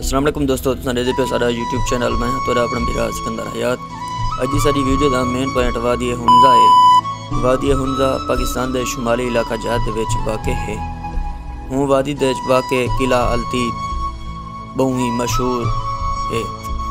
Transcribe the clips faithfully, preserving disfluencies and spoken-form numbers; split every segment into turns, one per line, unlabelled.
अस्सलाम वालेकुम दोस्तों, तुसां दे पे साडा यूट्यूब चैनल में तोड़ा अपना मेरा सिकंदर हयात। अज की साडी वीडियो का मेन पॉइंट वादी हुंजा है। वादी हुंजा पाकिस्तान के शुमाली इलाका जहाद विच वाक़ है। हूँ वादी दे वाक़ किला अलतीत बहु ही मशहूर है।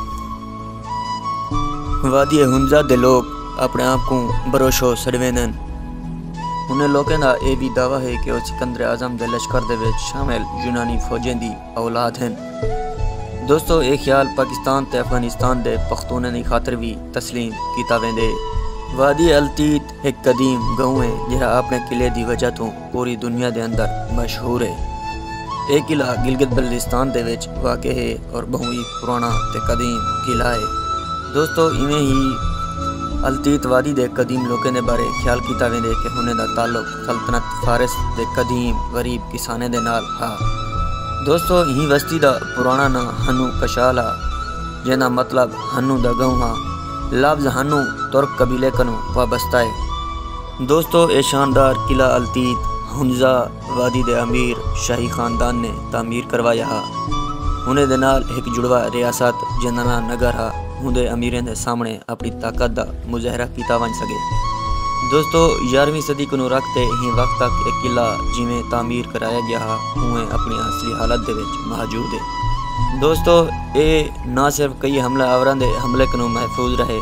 वादी हुंजा दे लोग अपने आप को बरोशो सड़वेंदन। उन्हें लोगों का यह भी दावा है कि वह सिकंदर आजम के लश्कर दे विच शामिल यूनानी फौजें की औलाद हैं। दोस्तों ये ख्याल पाकिस्तान ते अफगानिस्तान दे पख्तूने की खातर भी तस्लीम किया वेंदे। वादी अलतीत एक कदीम गाँव है जिहड़ा अपने किले की वजह तो पूरी दुनिया के अंदर मशहूर है। यह किला गिलगित बल्तिस्तान दे विच वाक़ है और बहुत ही पुराना ते कदीम किला है। दोस्तों इवें ही अलतीत वादी दे कदीम लोगों के बारे ख्याल किया वेंदे कि उन्हें दा ताल्लुक सल्तनत फारिस दे कदीम गरीब किसाने दे नाल हा। दोस्तों ही बस्ती का पुराना ना हनु कशाल आ, जिहदा मतलब हनु दा गाँव हा। लफ्ज़ हनु तुर्क कबीले कनु वाबस्ता है। दोस्तों ये शानदार किला अलतीत हुंजा वादी दे अमीर शाही खानदान ने तामीर करवाया हा। उन्हें दे नाल एक जुड़वा रियासत जिंदा नगर हा। उन्हें अमीरें दे सामने अपनी ताकत का मुजाहरा किया वन सके। दोस्तों ग्यारहवीं सदी को रखते ही वक्त तक एक किला जिमें तामीर कराया गया है उवें अपनी असली हालत दे विच मौजूद है। दोस्तों ये ना सिर्फ कई हमला आवरां दे हमले को महफूज रहे,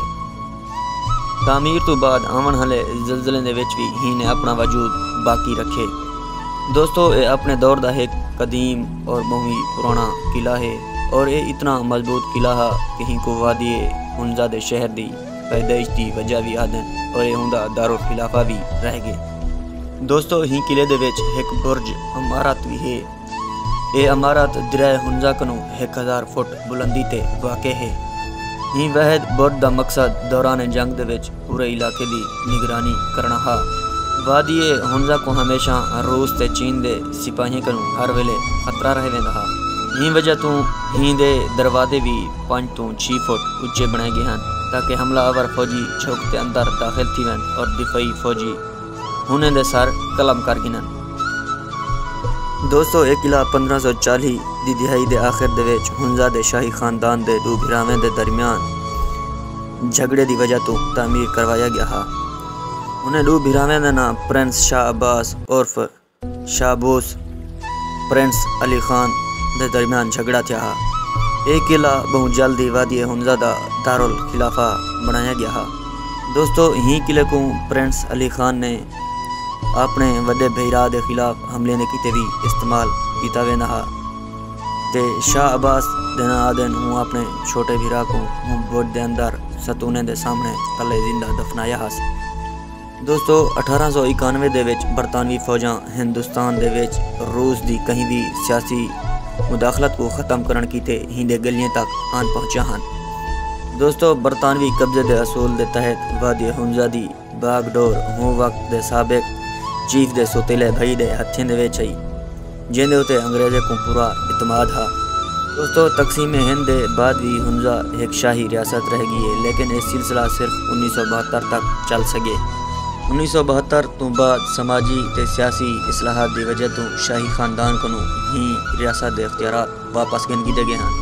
तामीर तो बाद आवन वाले जलजले दे विच भी ही ने अपना वजूद बाकी रखे। दोस्तों ये अपने दौर का एक कदीम और बहुत ही पुराना किला है और ये इतना मजबूत किला है कि ही को वादी हुंजा दे शहर की पैदाइश की वजह भी आदन और ये हुंदा दारुल खिलाफा भी रह गए। दोस्तों ही किले दे विच एक बुर्ज इमारत भी है। ये इमारत दरिया हुंजा कनो एक हज़ार फुट बुलंदी ते वाक़ है। ही वहद बुर्ज का मकसद दौरान जंग दे विच पूरे इलाके की निगरानी करना हा। वादी हुंजा को हमेशा रूस ते चीन दे सिपाहियों कनो हर वेले खतरा रह वेंदा हा। ही वजह तो ही दे दरवाजे भी पाँच तो छः फुट उच्चे बनाए गए हैं ताकि हमलावर फौजी छौक के अंदर दाखिल थी वन और दिफाई फौजी उन्हें दे सर कलम कर गिनन। दोस्तों एक किला पंद्रह सौ चालीस की दिहाई के आखिर दे विच हुंजा दे शाही खानदान दे दो भिरावें के दरमियान झगड़े की वजह तो तामीर करवाया गया है। उन्हें दो भिरावें का नाम प्रिंस शाह अब्बास उर्फ शाहबोस प्रिंस अली खान के दरमियान झगड़ा था। एक किला बहुत जल्दी वादी हुंजा दा दारुल खिलाफा बनाया गया है। दोस्तों ही किले को प्रिंस अली खान ने अपने वड्डे भईरा के खिलाफ हमले ने किते भी इस्तेमाल किया वेंदा हा ते शाह अब्बास देना आदन हूँ अपने छोटे भीरा को हूँ बुर्ज के अंदर सतूने के सामने तले जिंदा दफनाया हा। दोस्तों अठारह सौ इक्यानवे दे विच बरतानवी फौजां हिंदुस्तान दे विच रूस की कहीं भी सियासी मुदाखलत को ख़त्म करने की थे हिंदे गलियां तक आन पहुँचा हैं। दोस्तों बरतानवी कब्जे के असूल के तहत वादी हुंजा दी बागडोर हूँ वक्त के सबक चीफ के सोतीले भाई के हथें दे विच आई जिंदे उत्ते अंग्रेज़ों को पूरा इतमाद हा। दोस्तों तकसीम हिंद के बाद भी हुंजा एक शाही रियासत रह गई है, लेकिन यह सिलसिला सिर्फ उन्नीस सौ बहत्तर तक चल सके। उन्नीस सौ बहत्तर तो बाद समाजी ते सियासी इस्लाहात की वजह तो शाही खानदान को ही रियासत के इख्तियारात वापस गिन किए गए हैं।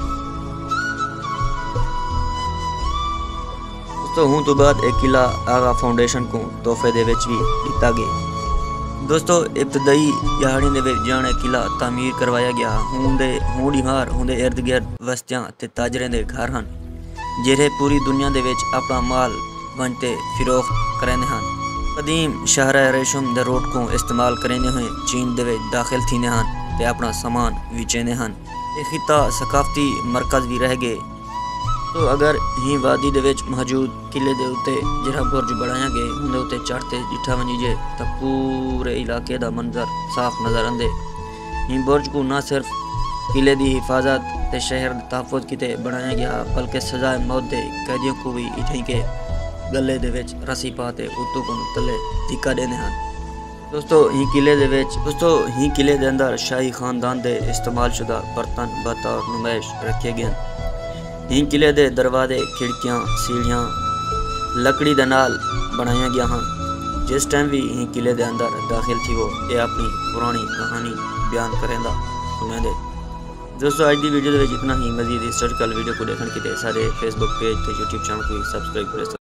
दोस्तों हूँ तो बाद एक किला आगा फाउंडेशन को तोहफे दे विच भी दिता गया। दोस्तों इब्तदाई दिहाड़ी दे विच जाने किला तामीर करवाया गया। हूँ दे हूँ दीवार हूँ दे इर्द गिर्द बस्तियां ते ताजरें दे घर हैं जेरे पूरी दुनिया दे विच अपना माल वंजते फिरोख्त करेंदे हैं। कदीम शहर रेशम दे रोड को इस्तेमाल करेंदे हुए चीन दे विच दाखिल थीने हैं ते अपना सामान विचेंदे हैं। ये खिता सकाफती मरकज़ भी रह गए। तो अगर ही वादी दे विच मौजूद किले दे उत्ते जिहड़ा बुर्ज बनाया गया उहदे उत्ते चढ़ते जिठा वंजीजे तो पूरे इलाके का मंजर साफ नज़र आंदे। ही बुर्ज को न सिर्फ किले की हिफाजत ते शहर तहफ़ुज़ किते बनाया गया बल्कि सजाए मौत दे कैदियों को भी इठे के गले दे विच रस्सी पाते उत्तों को तले धिक्का देने हैं। दोस्तों ही किले दे विच दोस्तों ही किले दे अंदर शाही खानदान दे इस्तेमाल शुदा बर्तन बतौर नुमाइश रखे गए। ही किले दे दरवाजे खिड़कियाँ सीढ़ियाँ लकड़ी दे नाल बनाया गया हैं। जिस टाइम भी ही किले दे अंदर दाखिल थी वो ये अपनी पुरानी कहानी बयान करेंदा सुने दे। دوستو اج دی ویڈیو دے وچ اتنا ہی. مزید ہسٹوریکل ویڈیو کو دیکھن کیتے سارے فیس بک پیج تے یوٹیوب چینل کو سبسکرائب کرو.